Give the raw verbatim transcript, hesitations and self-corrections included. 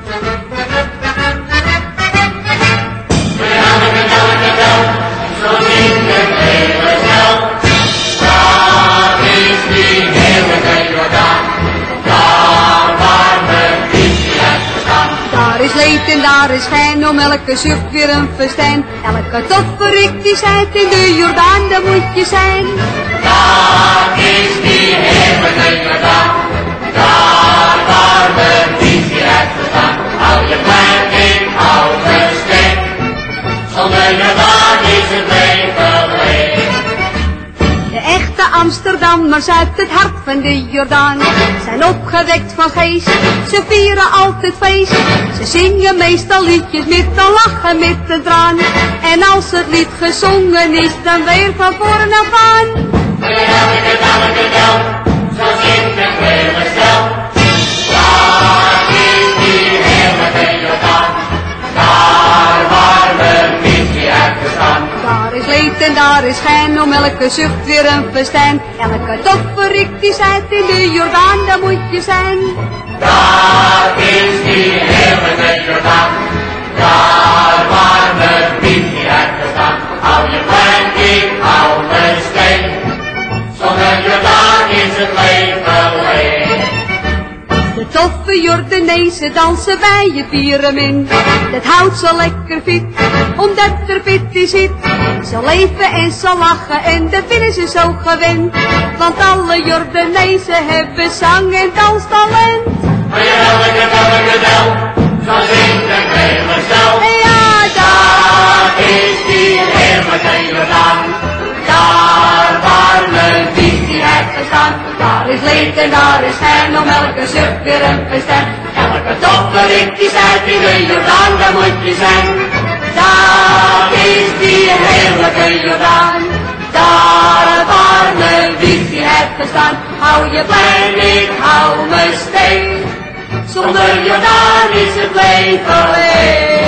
En daar is schijn, om elke zucht weer een festijn. Elke tofferik die zijt in de Jordaan, daar moet je zijn. Dat is die heerlijke Jordaan, daar waar we visie uitgestaan. Hou je klein in oude steen, zonder Jordaan is het leven leeg. De echte Amsterdammers uit het hart van de Jordaan zijn opgewekt van geest, ze vieren altijd feest. Ze zingen meestal liedjes met een lachen, met een traan. En als het lied gezongen is, dan weer van voren af aan. Elke dag, elke dag, zo zingt het hele stel. Daar is die heerlijke Jordaan, daar waar we visie uitgestaan. Daar is leed en daar is schijn, om elke zucht weer een festijn. Elke tofferik die zijt in de Jordaan, daar moet je zijn. Daar is die heerlijke Jordaan, daar waar we visie uitgestaan. Hou je klein in oude steen, zonder Jordaan is het leven leeg. De toffe Jordanezen dansen bij je pyramid. Dat houdt zo lekker fit, omdat er fit in zit. Ze leven en ze lachen en dat vinden ze zo gewend. Want alle Jordanezen hebben zang en danstalent. Maar je elke dag, elke dag, zo zingt het hele stel. Ja, daar is die heerlijke Jordaan, daar waar mijn visie uitgestaan. daar is leed en daar is schijn, om elke zucht weer een festijn. Elke tofferik die zijt in de Jordaan, daar moet je zijn. Daar is die heerlijke Jordaan, daar waar mijn visie uitgestaan. Hou je klein, ik hou me steen, zonder Jordaan is het leven leeg.